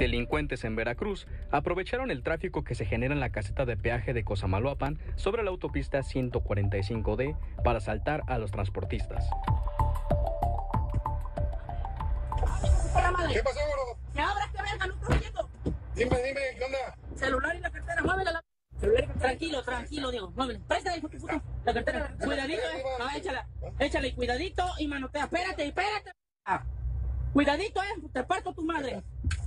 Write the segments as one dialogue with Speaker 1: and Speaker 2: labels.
Speaker 1: Delincuentes en Veracruz aprovecharon el tráfico que se genera en la caseta de peaje de Cosamaloapan sobre la autopista 145D para asaltar a los transportistas.
Speaker 2: ¿Qué pasó, gordo?
Speaker 3: ¿Qué abras, qué verga? ¿No estás viendo?
Speaker 2: Dime, ¿qué onda?
Speaker 3: Celular y la cartera, muévela. Tranquilo, Diego, muévela. Préstale, hijo de puta. La cartera, cuidadito, échala y cuidadito y manotea. Espérate. Cuidadito, te parto tu madre.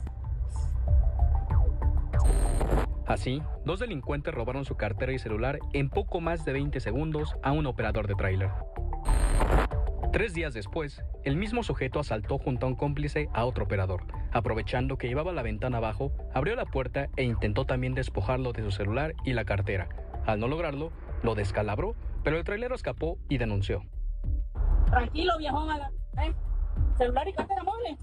Speaker 1: Así, dos delincuentes robaron su cartera y celular en poco más de 20 segundos a un operador de tráiler. 3 días después, el mismo sujeto asaltó junto a un cómplice a otro operador. Aprovechando que llevaba la ventana abajo, abrió la puerta e intentó también despojarlo de su celular y la cartera. Al no lograrlo, lo descalabró, pero el trailero escapó y denunció.
Speaker 3: Tranquilo, viejón, celular y cartera, muévele.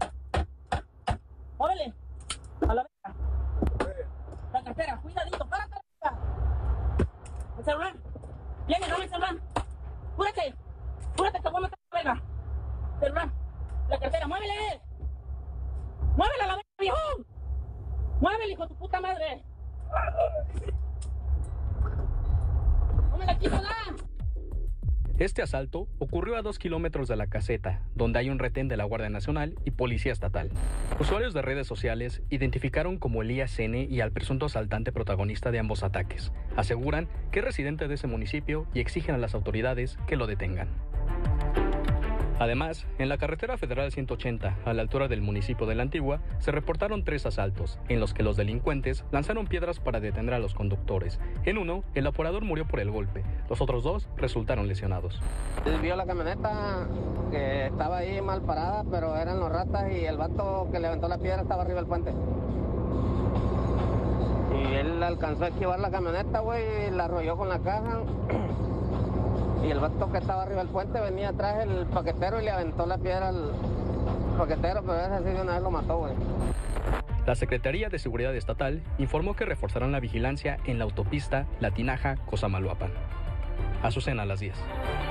Speaker 3: A la verga. La cartera, cuidadito, párate. El celular. Viene, dame el celular. Cúrate, que voy a matar a la verga. Celular. La cartera, muévele. Muévele a la verga, viejón. Muévele, hijo de tu puta madre. No me la quiso dar.
Speaker 1: Este asalto ocurrió a 2 kilómetros de la caseta, donde hay un retén de la Guardia Nacional y Policía Estatal. Usuarios de redes sociales identificaron como Elías N. y al presunto asaltante protagonista de ambos ataques. Aseguran que es residente de ese municipio y exigen a las autoridades que lo detengan. Además, en la carretera federal 180, a la altura del municipio de La Antigua, se reportaron 3 asaltos, en los que los delincuentes lanzaron piedras para detener a los conductores. En uno, el operador murió por el golpe. Los otros 2 resultaron lesionados.
Speaker 4: Él vio la camioneta que estaba ahí mal parada, pero eran los ratas y el vato que le aventó la piedra estaba arriba del puente. Y él alcanzó a esquivar la camioneta, güey, y la arrolló con la caja. Y el vato que estaba arriba del puente venía atrás el paquetero y le aventó la piedra al paquetero, pero ese sí de una vez lo mató, güey.
Speaker 1: La Secretaría de Seguridad Estatal informó que reforzarán la vigilancia en la autopista La Tinaja-Cosamaloapan. Azucena a las 10.